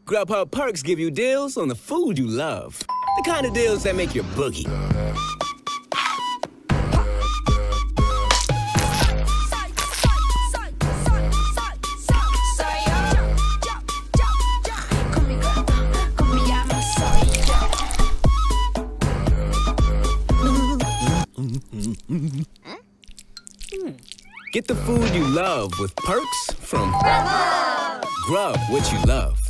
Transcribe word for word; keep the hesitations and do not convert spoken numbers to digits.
Grubhub Perks give you deals on the food you love. The kind of deals that make your boogie. Get the food you love with Perks from Grubhub. Grub what you love.